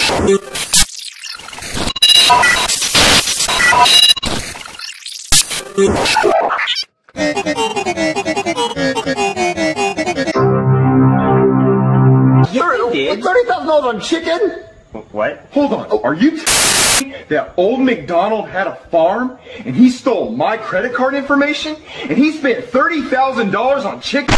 You did? $30,000 on chicken? What? Hold on. Are you telling me that old McDonald had a farm and he stole my credit card information and he spent $30,000 on chicken?